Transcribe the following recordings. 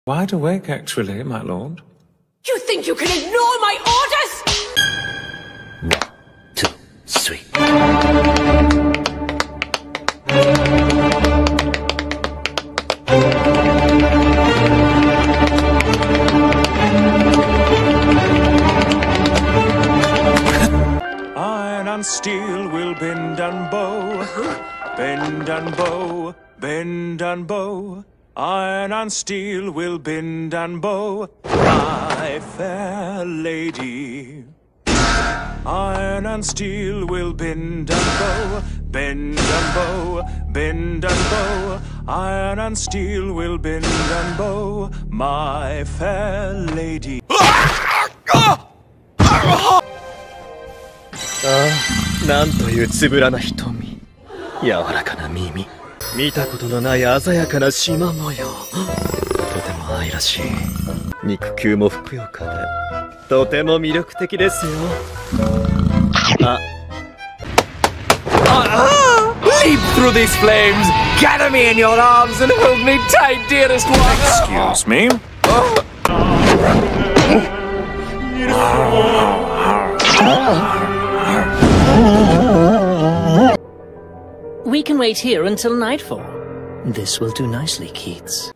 Wide awake, actually, my lord. You think you can ignore my orders? 1, 2, 3. Iron and steel will bend and bow, bend and bow, bend and bow. Iron and steel will bend and bow, my fair lady. Iron and steel will bend and bow, bend and bow, bend and bow. Iron and steel will bend and bow, my fair lady. なんというつぶらな瞳、柔らかな耳、見たことのない鮮やかな縞模様。とても愛らしい。肉球もふくよかで、とても魅力的ですよ。 Leap through these flames, gather me in your arms and hold me tight, dearest one. Excuse me? We can wait here until nightfall. This will do nicely, Keats.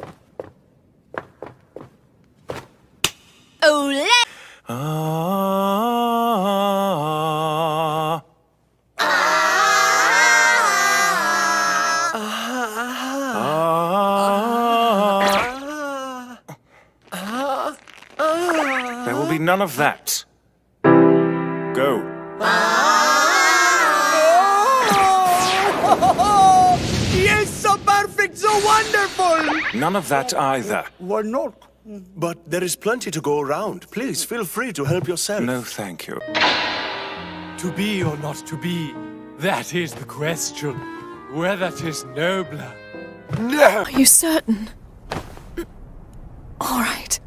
Ole! There will be none of that. Go. Yes, so perfect, so wonderful! None of that either. Why not? But there is plenty to go around. Please, feel free to help yourself. No, thank you. To be or not to be, that is the question. Whether 'tis nobler. No! Are you certain? All right.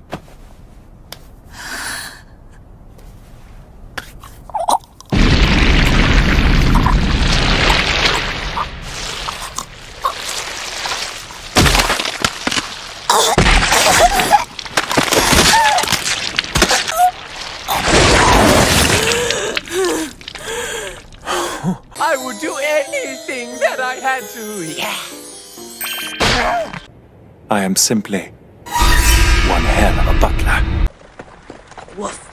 I would do anything that I had to. I am simply one hell of a butler. Woof.